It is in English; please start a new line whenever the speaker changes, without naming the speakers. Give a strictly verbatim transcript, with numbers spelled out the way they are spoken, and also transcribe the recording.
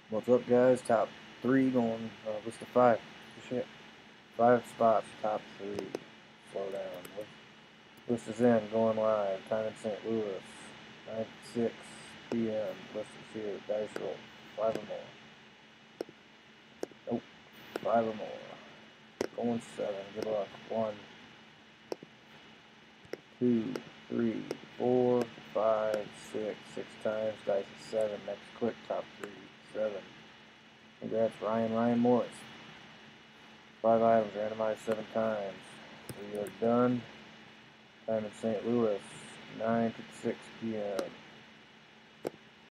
What's up, guys? Top three going. Uh, what's the five? Shit. Five spots, top three. Slow down. List is in, going live. Time in Saint Louis. nine six p m. List is here. Dice roll. Five or more. Nope. Five or more. Going seven. Good luck. One, two, three, four, five, six. Six times. Dice is seven. Next click. Top three. Seven. Congrats, Ryan. Ryan Morris. Five items, randomized seven times. We are done. Time in Saint Louis, nine to six p m